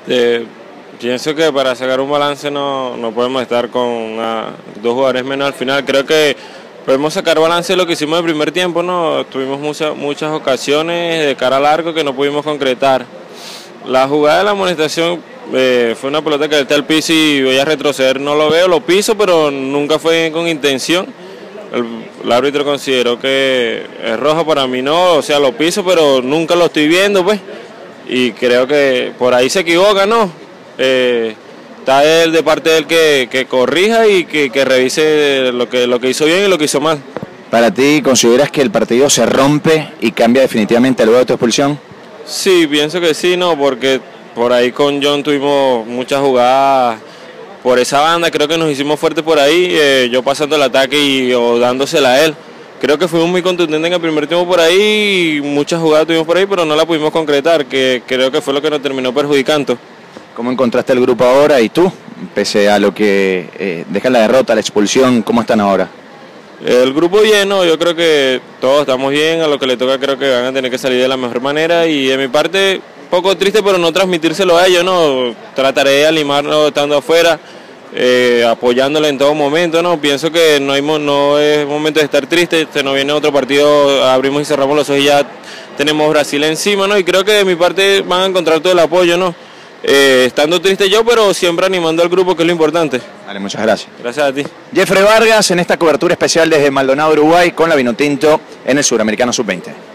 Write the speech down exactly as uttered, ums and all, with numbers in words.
Eh, pienso que para sacar un balance no, no podemos estar con una, dos jugadores menos al final. Creo que podemos sacar balance de lo que hicimos en el primer tiempo, ¿no? Tuvimos muchas, muchas ocasiones de cara al arco que no pudimos concretar. La jugada de la amonestación eh, fue una pelota que está al piso y voy a retroceder, no lo veo, lo piso, pero nunca fue con intención. El, el árbitro consideró que es rojo, para mí no, o sea, lo piso, pero nunca lo estoy viendo, pues. Y creo que por ahí se equivoca, ¿no? Eh, está él de parte de él que, que corrija y que, que revise lo que, lo que hizo bien y lo que hizo mal. ¿Para ti consideras que el partido se rompe y cambia definitivamente luego de tu expulsión? Sí, pienso que sí, ¿no? Porque por ahí con John tuvimos muchas jugadas por esa banda, creo que nos hicimos fuertes por ahí, eh, yo pasando el ataque y o dándosela a él. Creo que fuimos muy contundentes en el primer tiempo por ahí, y muchas jugadas tuvimos por ahí, pero no la pudimos concretar, que creo que fue lo que nos terminó perjudicando. ¿Cómo encontraste el grupo ahora y tú, pese a lo que eh, deja la derrota, la expulsión, cómo están ahora? El grupo lleno, yo creo que todos estamos bien, a lo que le toca creo que van a tener que salir de la mejor manera, y de mi parte, poco triste, pero no transmitírselo a ellos, ¿no? Trataré de animarlo estando afuera. Eh, apoyándole en todo momento, ¿no? Pienso que no, hay, no es momento de estar triste, se nos viene otro partido, abrimos y cerramos los ojos y ya tenemos Brasil encima, ¿no? Y creo que de mi parte van a encontrar todo el apoyo, ¿no? Eh, estando triste yo, pero siempre animando al grupo, que es lo importante. Vale, muchas gracias. Gracias a ti. Jeffrey Vargas en esta cobertura especial desde Maldonado, Uruguay, con la Vinotinto en el Suramericano sub veinte.